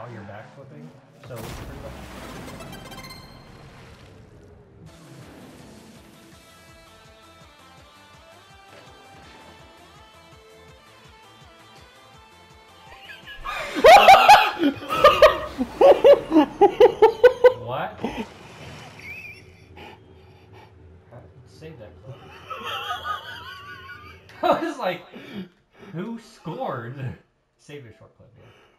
while you're backflipping. So pretty much. What? Save that clip. I was like, who scored? Save your short clip, yeah.